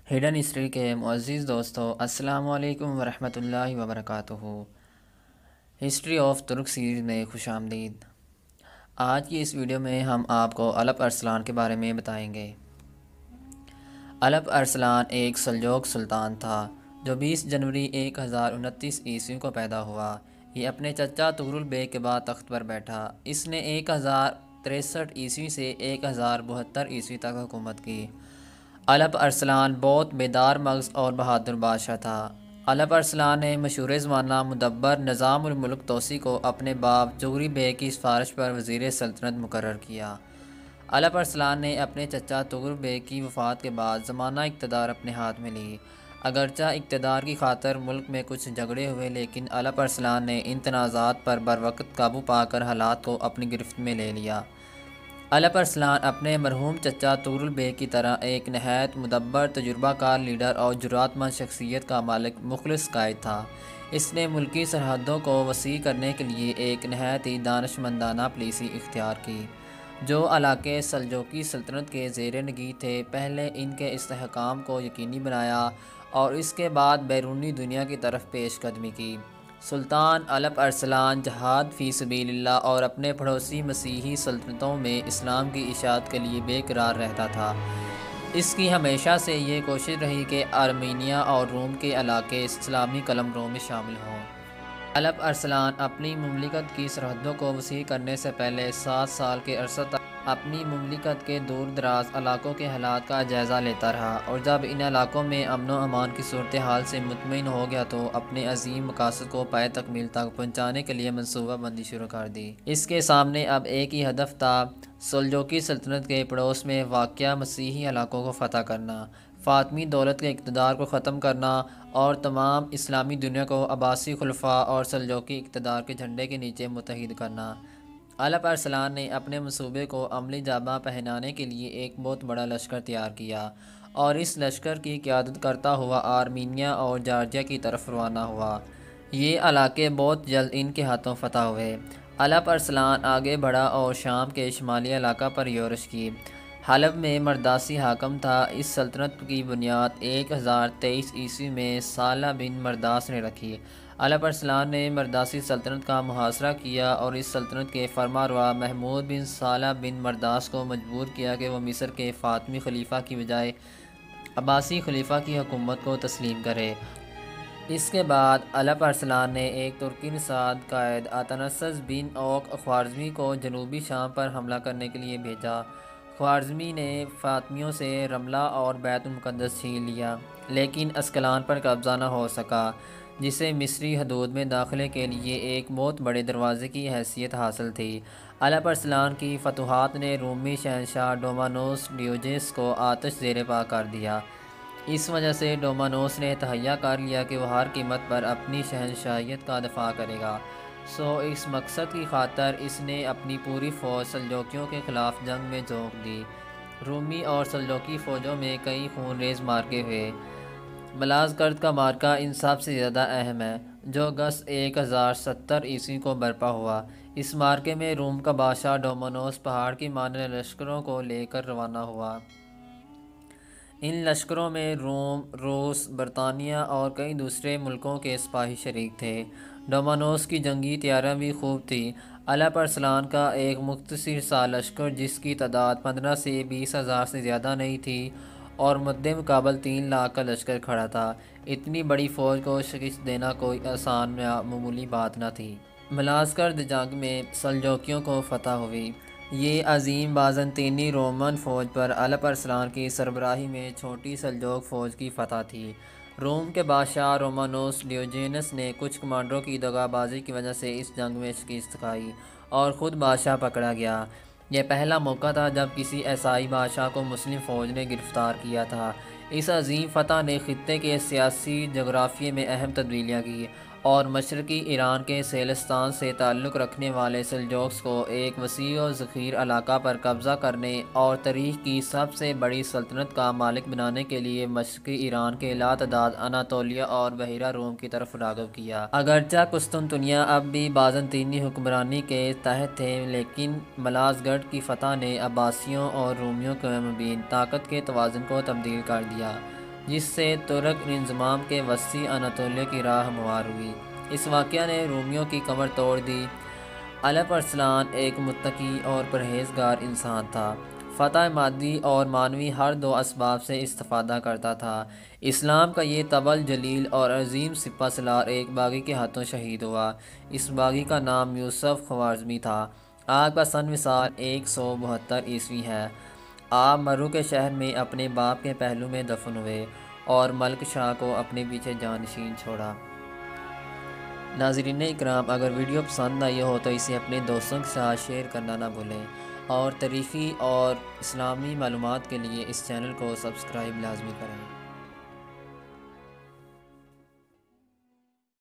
Hidden history کے معزز دوستو، السلام علیکم ورحمۃ اللہ وبرکاتہ۔ ہسٹری آف ترک سیریز میں خوش آمدید۔ آج کی اس ویڈیو میں ہم آپ کو الپ ارسلان کے بارے میں بتائیں گے۔ الپ ارسلان ایک سلجوق سلطان تھا جو 20 جنوری 1029 عیسوی کو پیدا ہوا۔ یہ اپنے چچا تغرل بیگ کے بعد تخت پر بیٹھا۔ اس نے 1063 عیسوی سے 1072 عیسوی تک حکومت کی۔ الپ ارسلان بہت بیدار مغز اور بہادر بادشاہ تھا۔ الپ ارسلان نے مشہور زمانہ مدبر نظام الملک توسی کو اپنے باپ جغری بیگ کی سفارش پر وزیر سلطنت مقرر کیا۔ الپ ارسلان نے اپنے چچا تغرل بیگ کی وفات کے بعد زمانہ اقتدار اپنے ہاتھ میں لی۔ اگرچہ اقتدار کی خاطر ملک میں کچھ جھگڑے ہوئے، لیکن الپ ارسلان نے ان تنازعات پر بروقت قابو پا کر حالات کو اپنی گرفت میں لے لیا۔ الپ ارسلان اپنے مرحوم چچا تغرل بیگ کی طرح ایک نہایت مدبر، تجربہ کار لیڈر اور جرأت مند شخصیت کا مالک مخلص قائد تھا۔ اس نے ملکی سرحدوں کو وسیع کرنے کے لیے ایک نہایت ہی دانشمندانہ پالیسی اختیار کی۔ جو علاقے سلجوقی سلطنت کے زیر نگین تھے، پہلے ان کے استحکام کو یقینی بنایا اور اس کے بعد بیرونی دنیا کی طرف پیش قدمی کی۔ سلطان الپ ارسلان جہاد فی سبیل اللہ اور اپنے پڑوسی مسیحی سلطنتوں میں اسلام کی اشاعت کے لیے بے قرار رہتا تھا۔ اس کی ہمیشہ سے یہ کوشش رہی کہ آرمینیا اور روم کے علاقے اسلامی قلمرو میں شامل ہوں۔ الپ ارسلان اپنی مملکت کی سرحدوں کو وسیع کرنے سے پہلے 7 سال کے عرصے تک اپنی مملکت کے دور دراز علاقوں کے حالات کا جائزہ لیتا رہا، اور جب ان علاقوں میں امن و امان کی صورتحال سے مطمئن ہو گیا تو اپنے عظیم مقاصد کو پائے تکمیل تک پہنچانے کے لیے منصوبہ بندی شروع کر دی۔ اس کے سامنے اب ایک ہی ہدف تھا: سلجوقی سلطنت کے پڑوس میں واقع مسیحی علاقوں کو فتح کرنا، فاطمی دولت کے اقتدار کو ختم کرنا اور تمام اسلامی دنیا کو عباسی خلفاء اور سلجوقی اقتدار کے جھنڈے کے نیچے متحد کرنا۔ الپ ارسلان نے اپنے منصوبے کو عملی جامہ پہنانے کے لیے ایک بہت بڑا لشکر تیار کیا اور اس لشکر کی قیادت کرتا ہوا آرمینیا اور جارجیا کی طرف روانہ ہوا۔ یہ علاقے بہت جلد ان کے ہاتھوں فتح ہوئے۔ الپ ارسلان آگے بڑھا اور شام کے شمالی علاقہ پر یورش کی۔ حلب میں مرداسی حاکم تھا۔ اس سلطنت کی بنیاد 1023 عیسوی میں صالح بن مرداس نے رکھی۔ الپ ارسلان نے مرداسی سلطنت کا محاصرہ کیا اور اس سلطنت کے فرما روا محمود بن صالح بن مرداس کو مجبور کیا کہ وہ مصر کے فاطمی خلیفہ کی بجائے عباسی خلیفہ کی حکومت کو تسلیم کرے۔ اس کے بعد الپ ارسلان نے ایک ترکی نژاد قائد اتنسس بن اوق خوارزمی کو جنوبی شام پر حملہ کرنے کے لیے بھیجا۔ خوارزمی نے فاطمیوں سے رملہ اور بیت المقدس چھین لیا، لیکن اسکلان پر قبضہ نہ ہو سکا، جسے مصری حدود میں داخلے کے لیے ایک بہت بڑے دروازے کی حیثیت حاصل تھی۔ الپ ارسلان کی فتوحات نے رومی شہنشاہ ڈومانوس ڈیوجیس کو آتش زیر پا کر دیا۔ اس وجہ سے ڈومانوس نے تہیہ کر لیا کہ وہ ہر قیمت پر اپنی شہنشاہیت کا دفاع کرے گا۔ اس مقصد کی خاطر اس نے اپنی پوری فوج سلجوقیوں کے خلاف جنگ میں جھونک دی۔ رومی اور سلجوقی فوجوں میں کئی خون ریز معرکے ہوئے۔ ملازگرد کا معرکہ ان سب سے زیادہ اہم ہے، جو اگست 1070 عیسوی کو برپا ہوا۔ اس معرکے میں روم کا بادشاہ ڈومانوس پہاڑ کی مانند لشکروں کو لے کر روانہ ہوا۔ ان لشکروں میں روم، روس، برطانیہ اور کئی دوسرے ملکوں کے سپاہی شریک تھے۔ ڈومانوس کی جنگی تیاریاں بھی خوب تھیں۔ الپ ارسلان کا ایک مختصر سا لشکر، جس کی تعداد 15 سے 20 ہزار سے زیادہ نہیں تھی، اور مد مقابل 3 لاکھ کا لشکر کھڑا تھا۔ اتنی بڑی فوج کو شکست دینا کوئی آسان یا معمولی بات نہ تھی۔ ملازگرد جنگ میں سلجوقیوں کو فتح ہوئی۔ یہ عظیم بازنطینی رومن فوج پر الپ ارسلان کی سربراہی میں چھوٹی سلجوق فوج کی فتح تھی۔ روم کے بادشاہ رومانوس ڈیوجینس نے کچھ کمانڈروں کی دغا بازی کی وجہ سے اس جنگ میں شکست کھائی اور خود بادشاہ پکڑا گیا۔ یہ پہلا موقع تھا جب کسی عیسائی بادشاہ کو مسلم فوج نے گرفتار کیا تھا۔ اس عظیم فتح نے خطے کے سیاسی جغرافیے میں اہم تبدیلیاں کی اور مشرقی ایران کے سیلستان سے تعلق رکھنے والے سلجوقس کو ایک وسیع و ذخیر علاقہ پر قبضہ کرنے اور تاریخ کی سب سے بڑی سلطنت کا مالک بنانے کے لیے مشرقی ایران کے لاتعداد اناطولیہ اور بحیرہ روم کی طرف راغب کیا۔ اگرچہ قسطنطنیہ اب بھی بازنطینی حکمرانی کے تحت تھے، لیکن ملازگرڈ کی فتح نے عباسیوں اور رومیوں کے مابین طاقت کے توازن کو تبدیل کر دیا۔ جس سے ترک انضمام کے وسیع اناطولیہ کی راہ ہموار ہوئی۔ اس واقعہ نے رومیوں کی کمر توڑ دی۔ الپ ارسلان ایک متقی اور پرہیزگار انسان تھا۔ فتح مادی اور معنوی ہر دو اسباب سے استفادہ کرتا تھا۔ اسلام کا یہ طبل جلیل اور عظیم سپہ سالار ایک باغی کے ہاتھوں شہید ہوا۔ اس باغی کا نام یوسف خوارزمی تھا۔ آپ کا سن وصال 172 ہے۔ آپ مرو کے شہر میں اپنے باپ کے پہلو میں دفن ہوئے اور ملک شاہ کو اپنے پیچھے جانشین چھوڑا۔ ناظرین اکرام، اگر ویڈیو پسند آئی ہو تو اسے اپنے دوستوں کے ساتھ شیئر کرنا نہ بھولیں، اور تاریخی اور اسلامی معلومات کے لیے اس چینل کو سبسکرائب لازمی کریں۔